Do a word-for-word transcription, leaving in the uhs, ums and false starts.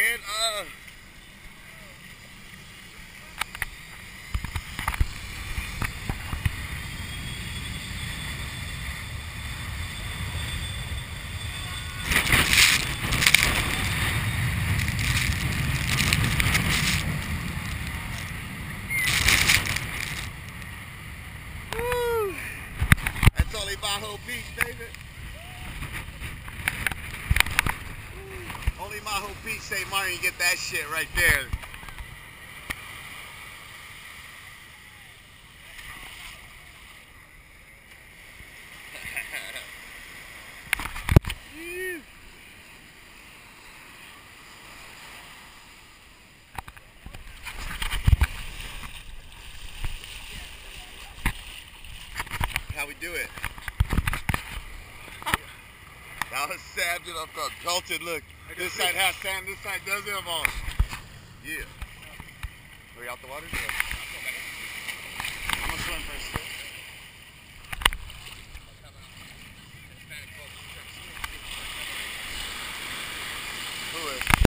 man. Uh, Woo. That's only Maho Beach, David. Only Maho Beach, Saint Maarten, you get that shit right there. How we do it? That was Sam did up the belted look. This side has sand, this side doesn't have all. Yeah. Are we out the water? Yeah.